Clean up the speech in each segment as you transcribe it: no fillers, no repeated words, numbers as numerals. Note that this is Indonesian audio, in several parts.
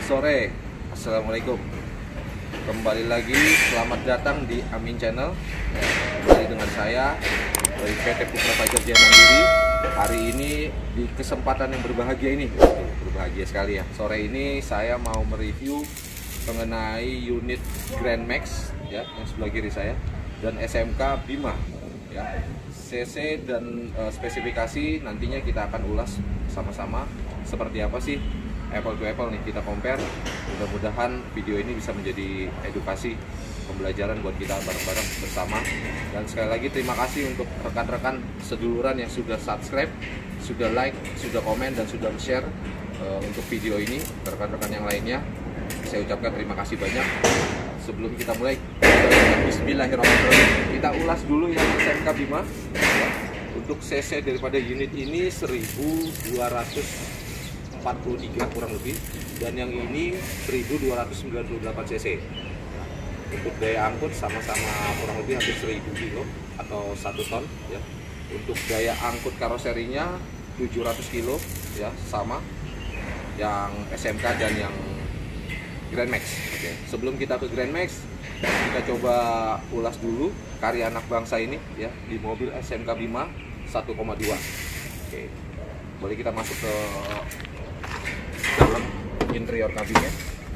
sore, assalamualaikum. Kembali lagi, selamat datang di Amin Channel. Kembali dengan saya dari PT Putra Fajar Mandiri. Hari ini di kesempatan yang berbahagia ini, berbahagia sekali ya. Sore ini saya mau mereview mengenai unit Grand Max ya, yang sebelah kiri saya, dan SMK Bima ya. CC dan spesifikasi nantinya kita akan ulas sama-sama seperti apa sih apple to apple nih, kita compare. Mudah-mudahan video ini bisa menjadi edukasi, pembelajaran buat kita bareng-bareng bersama. Dan sekali lagi terima kasih untuk rekan-rekan seduluran yang sudah subscribe, sudah like, sudah komen, dan sudah share untuk video ini ke rekan-rekan yang lainnya. Saya ucapkan terima kasih banyak. Sebelum kita mulai, bismillahirrahmanirrahim, kita ulas dulu yang SMK Bima ya. Untuk cc daripada unit ini 1243 kurang lebih, dan yang ini 1298 cc. Untuk daya angkut sama-sama kurang lebih hampir 1000 kilo atau 1 ton ya. Untuk daya angkut karoserinya 700 kilo ya, sama yang SMK dan yang Grand Max. Oke. Sebelum kita ke Grand Max, kita coba ulas dulu karya anak bangsa ini ya, di mobil SMK Bima 1,2. Oke. Boleh kita masuk ke dalam interior kabinnya.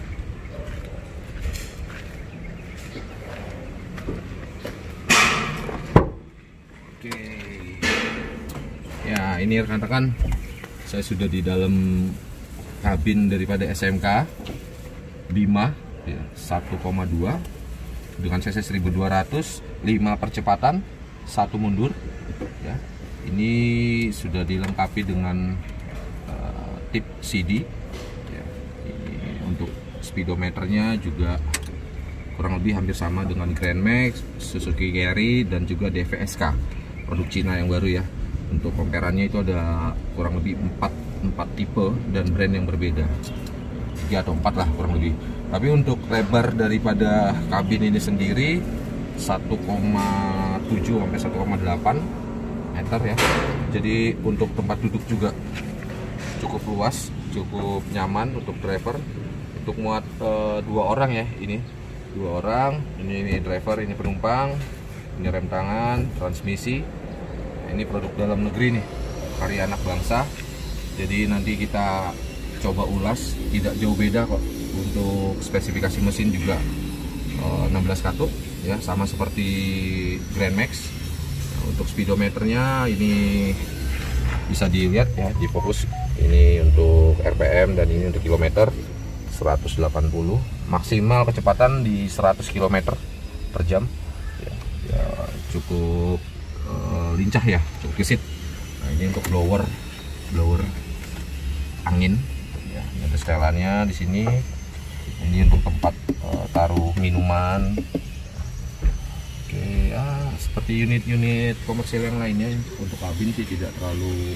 Oke. Ya, ini rekan-rekan, saya sudah di dalam kabin daripada SMK Bima ya, 1,2 dengan cc 1200, 5 percepatan, 1 mundur ya. Ini sudah dilengkapi dengan tip CD ya. Ini untuk speedometernya juga kurang lebih hampir sama dengan Grand Max, Suzuki Carry, dan juga DVSK produk Cina yang baru ya. Untuk comparannya itu ada kurang lebih 4 tipe dan brand yang berbeda, 3 atau 4 lah kurang lebih. Tapi untuk lebar daripada kabin ini sendiri 1,7 sampai 1,8 meter ya. Jadi untuk tempat duduk juga cukup luas, cukup nyaman untuk driver. Untuk muat 2 orang ya, ini 2 orang. Ini driver, ini penumpang. Ini rem tangan, transmisi. Ini produk dalam negeri nih, karya anak bangsa. Jadi nanti kita coba ulas, tidak jauh beda kok. Untuk spesifikasi mesin juga 16 katup ya, sama seperti Grand Max. Nah, untuk speedometernya ini bisa dilihat ya, di fokus. Ini untuk RPM dan ini untuk kilometer 180. Maksimal kecepatan di 100 km per jam ya, ya cukup lincah ya, cukup gesit. Nah, ini untuk blower angin ya, ada setelannya di sini. Ini untuk tempat taruh minuman. Oke ya, seperti unit-unit komersial yang lainnya. Untuk kabin sih tidak terlalu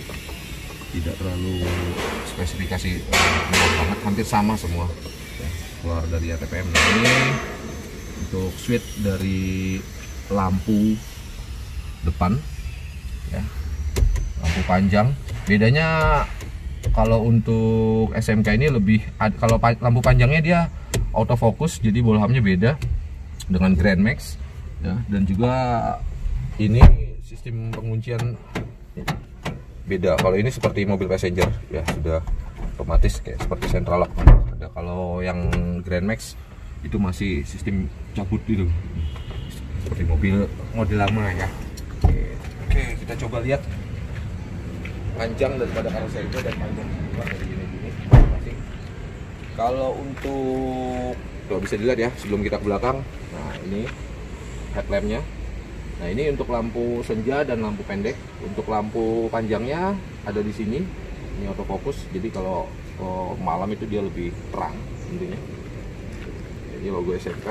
spesifikasi banget, hampir sama semua ya, keluar dari ATPM. Nah, ini untuk switch dari lampu depan ya, lampu panjang. Bedanya kalau untuk SMK ini lebih, kalau lampu panjangnya dia autofocus, jadi bohlamnya beda dengan Grand Max ya. Dan juga ini sistem penguncian beda. Kalau ini seperti mobil passenger ya, sudah otomatis kayak seperti central lock ada. Kalau yang Grand Max itu masih sistem cabut gitu, seperti mobil model lama ya. Oke, kita coba lihat panjang daripada karoserinya dan panjang dari unit ini masing. Kalau untuk tuh bisa dilihat ya, sebelum kita ke belakang. Nah, ini headlampnya. Nah, ini untuk lampu senja dan lampu pendek. Untuk lampu panjangnya ada di sini. Ini autofocus. Jadi kalau malam itu dia lebih terang intinya. Ini logo SMK.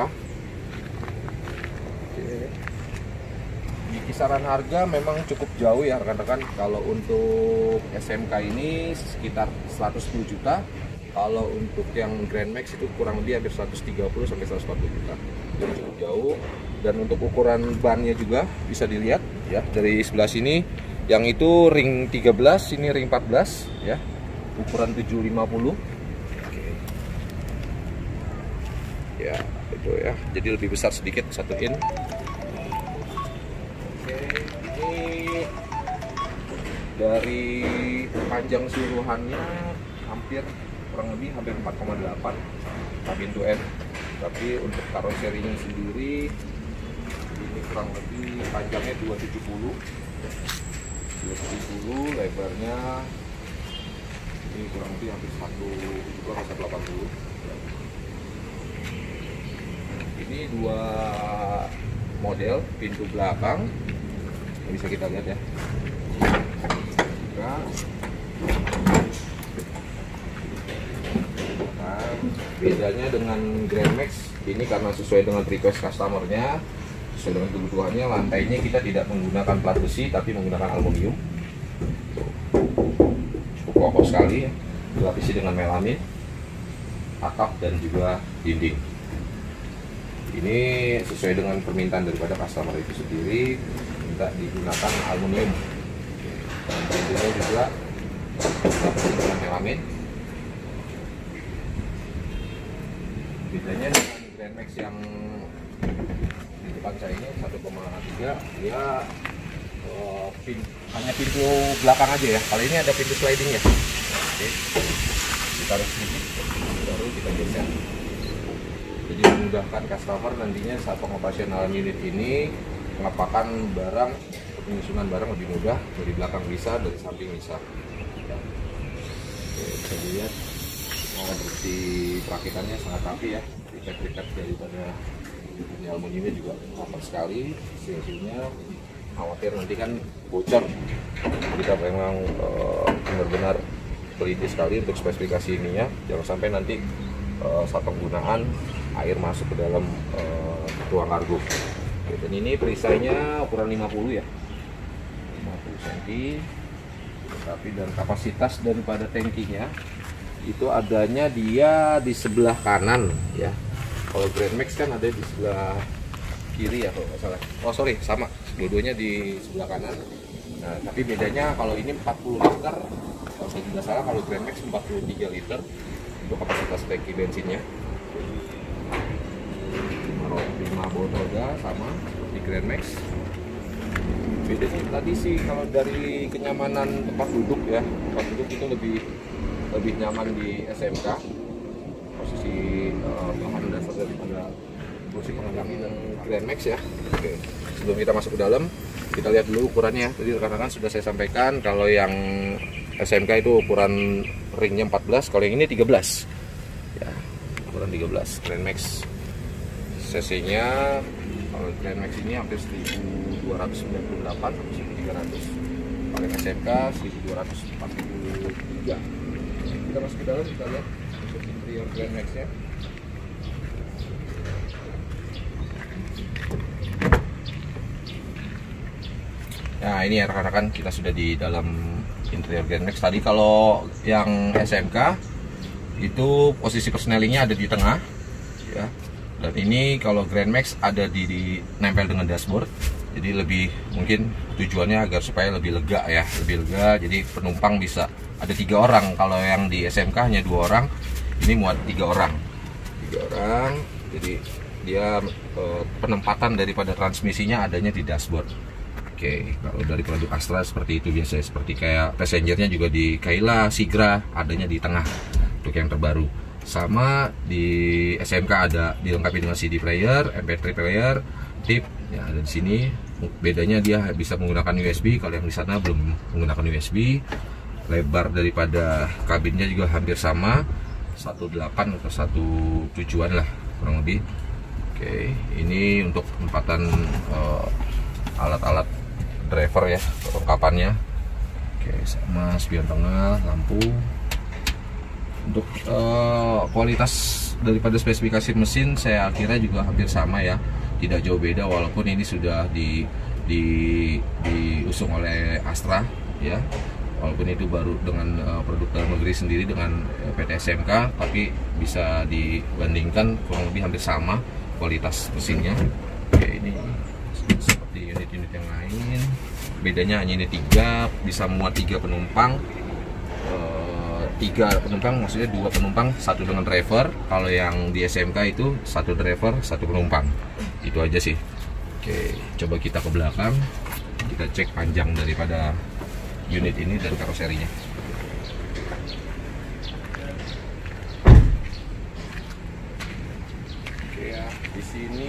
Oke. Di kisaran harga memang cukup jauh ya rekan-rekan. Kalau untuk SMK ini sekitar 110 juta. Kalau untuk yang Grand Max itu kurang lebih hampir 130 sampai 140 juta. Jadi cukup jauh. Dan untuk ukuran bannya juga bisa dilihat ya, dari sebelah sini. Yang itu ring 13, ini ring 14 ya. Ukuran 750. Oke. ya itu ya, jadi lebih besar sedikit 1 in. Oke, ini dari panjang seluruhannya kurang lebih hampir 4,8 kabin 2M, tapi untuk karoserinya sendiri ini kurang lebih panjangnya 270, lebarnya ini kurang lebih hampir 180. Ini 2 model pintu belakang, ini bisa kita lihat ya. Bedanya dengan Grand Max ini karena sesuai dengan request customernya, sesuai dengan kebutuhannya, lantainya kita tidak menggunakan plat besi tapi menggunakan aluminium. Cukup kokoh sekali ya, dilapisi dengan melamin, atap dan juga dinding. Ini sesuai dengan permintaan daripada customer itu sendiri, minta digunakan aluminium. Dan dindingnya juga dilapisi dengan melamin. Bedanya dengan Grand Max yang di depan saya ini 1,3, dia hanya pintu belakang aja ya. Kali ini ada pintu sliding ya. Oke, ditaruh sedikit baru kita geser, jadi memudahkan customer nantinya saat pengoperasional unit ini mengepakan barang, penyusunan barang lebih mudah, dari belakang bisa, dari samping bisa ya. Oke, bisa dilihat konstruksi perakitannya sangat rapi ya, rikat-rikat daripada ini aluminiumnya juga rapat sekali, silnya khawatir nanti kan bocor. Kita memang benar-benar teliti sekali untuk spesifikasi ininya, jangan sampai nanti saat penggunaan air masuk ke dalam ruang kargo. Dan ini perisainya ukuran 50 ya, 50 cm, tapi dan kapasitas daripada tangkinya itu adanya dia di sebelah kanan ya. Kalau Grand Max kan ada di sebelah kiri ya kalau nggak salah. Oh sorry, sama, dua-duanya di sebelah kanan. Nah tapi bedanya kalau ini 40 liter, kalau saya tidak salah kalau Grand Max 43 liter untuk kapasitas tangki bensinnya. 5 botol gas sama di Grand Max. Bedanya tadi sih kalau dari kenyamanan tempat duduk ya, tempat duduk itu lebih nyaman di SMK, posisi bahan dasar daripada kursi pengendali dan Grand Max ya. Oke, sebelum kita masuk ke dalam, kita lihat dulu ukurannya. Tadi rekan-rekan sudah saya sampaikan kalau yang SMK itu ukuran ringnya 14, kalau yang ini 13 ya, ukuran 13 Grand Max. cc-nya kalau Grand Max ini hampir 1298 atau 1300, kalau SMK 1243. Kita masuk ke dalam, kita lihat untuk interior Grand Max-nya. Nah ini ya rekan-rekan, kita sudah di dalam interior Grand Max. Tadi kalau yang SMK itu posisi persnelingnya ada di tengah ya, dan ini kalau Grand Max ada di nempel dengan dashboard. Jadi lebih mungkin tujuannya agar supaya lebih lega ya, lebih lega. Jadi penumpang bisa ada 3 orang. Kalau yang di SMK hanya 2 orang, ini muat 3 orang. 3 orang. Jadi dia penempatan daripada transmisinya adanya di dashboard. Oke, kalau dari produk Astra seperti itu biasanya, seperti kayak Passengernya juga di Kayla, Sigra adanya di tengah untuk yang terbaru. Sama di SMK ada dilengkapi dengan CD player, MP3 player, tip ya ada di sini. Bedanya dia bisa menggunakan USB, kalau yang di sana belum menggunakan USB. Lebar daripada kabinnya juga hampir sama, 18 atau 17-an lah kurang lebih. Oke, ini untuk penempatan alat-alat driver ya, perlengkapannya. Oke, sama spion tengah, lampu. Untuk kualitas daripada spesifikasi mesin saya kira juga hampir sama ya, tidak jauh beda, walaupun ini sudah diusung oleh Astra ya, walaupun itu baru dengan produk dalam negeri sendiri dengan PT SMK, tapi bisa dibandingkan kurang lebih hampir sama kualitas mesinnya. Oke, ini seperti unit-unit yang lain, bedanya hanya ini 3 bisa muat 3 penumpang. 3 penumpang, maksudnya 2 penumpang, 1 dengan driver. Kalau yang di SMK itu 1 driver, 1 penumpang. Itu aja sih. Oke, coba kita ke belakang, kita cek panjang daripada unit ini dan karoserinya. Oke ya, di sini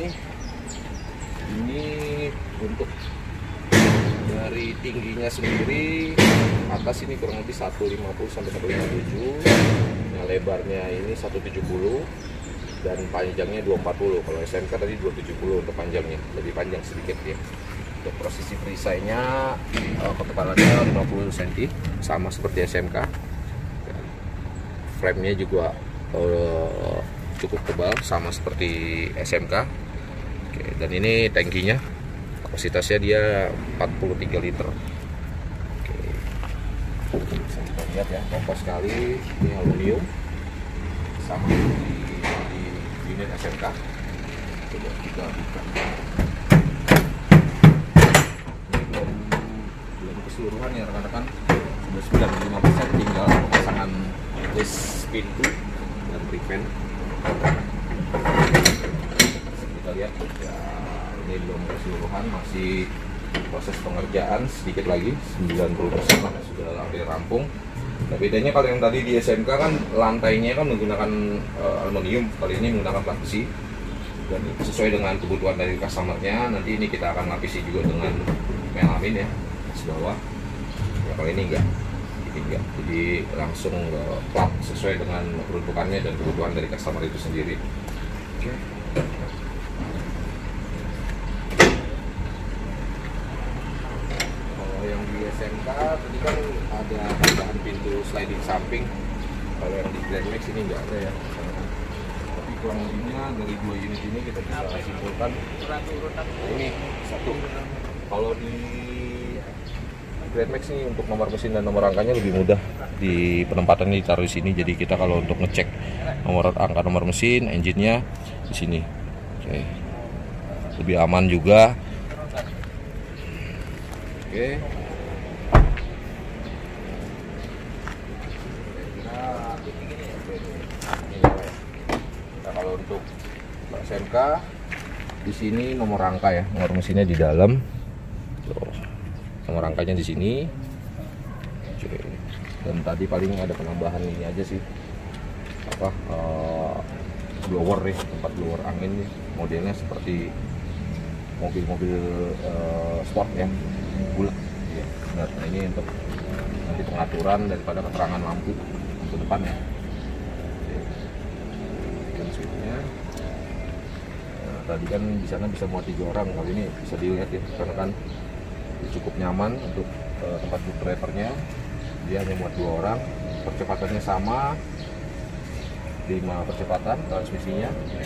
ini untuk dari tingginya sendiri atas ini kurang lebih 150 sampai 157. Nah, lebarnya ini 170 dan panjangnya 240. Kalau SMK tadi 270 untuk panjangnya, lebih panjang sedikit ya. Untuk posisi perisainya ketebalannya 50 cm sama seperti SMK. Frame-nya juga cukup tebal sama seperti SMK. Oke, dan ini tangkinya, kapasitasnya dia 43 liter. Oke, bisa kita lihat ya, kokoh sekali. Ini aluminium sama di unit SMK. Coba kita buka. Ini belum keseluruhan ya rekan-rekan, sudah 95%, tinggal pemasangan list pintu dan prevent. Kita lihat ya, ini belum keseluruhan, masih proses pengerjaan, sedikit lagi 90% lah, sudah hampir rampung. Nah, bedanya kalau yang tadi di SMK kan lantainya kan menggunakan aluminium, kali ini menggunakan plat besi, dan sesuai dengan kebutuhan dari customer-nya. Nanti ini kita akan lapisi juga dengan melamin ya, di bawah. Ya, kali ini enggak, jadi langsung plat sesuai dengan peruntukannya dan kebutuhan dari customer itu sendiri. Oke. SMK tadi kan ada tambahan pintu sliding samping. Kalau yang di Grand Max ini enggak ada ya. Tapi kurang lebihnya dari 2 unit ini kita bisa simpulkan. Nah, ini satu. Kalau di Grand Max ini untuk nomor mesin dan nomor angkanya lebih mudah, di penempatannya ditaruh di sini. Jadi kita kalau untuk ngecek nomor mesin, engine-nya di sini. Oke. Lebih aman juga. Oke. Kalau untuk SMK di sini nomor rangka ya, nomor mesinnya di dalam. Tuh, nomor rangkanya di sini. Oke. Dan tadi paling ada penambahan ini aja sih, apa blower nih, tempat blower angin nih, modelnya seperti mobil-mobil sport ya, bulat ya. Nah, ini untuk nanti pengaturan daripada keterangan lampu ke depan ya. Tadi kan di sana bisa muat 3 orang, kali ini bisa dilihat ya, karena kan cukup nyaman untuk tempat duduk drivernya. Dia hanya muat 2 orang, percepatannya sama, 5 percepatan transmisinya.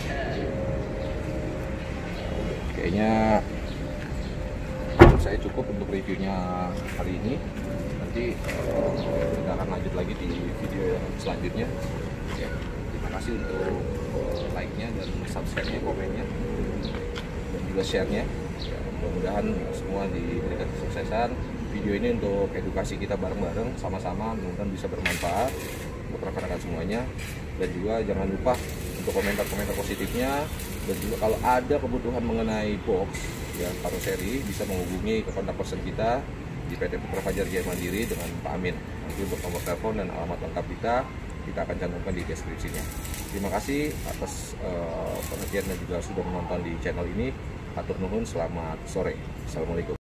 Kayaknya menurut saya cukup untuk reviewnya hari ini. Nanti kita akan lanjut lagi di video yang selanjutnya. Ya, terima kasih untuk like-nya dan subscribe-nya, komennya, dan juga share-nya. Ya, mudah-mudahan semua diberikan kesuksesan. Video ini untuk edukasi kita bareng-bareng, sama-sama, mudah-mudahan bisa bermanfaat untuk rekan-rekan semuanya. Dan juga jangan lupa untuk komentar-komentar positifnya, dan juga kalau ada kebutuhan mengenai box ya karoseri, bisa menghubungi ke kontak person kita di PT Putra Fajar Jaya Mandiri dengan Pak Amin. Nanti untuk nomor telepon dan alamat lengkap kita akan cantumkan di deskripsinya. Terima kasih atas perhatian dan juga sudah menonton di channel ini. Hatur nuhun, selamat sore. Assalamualaikum.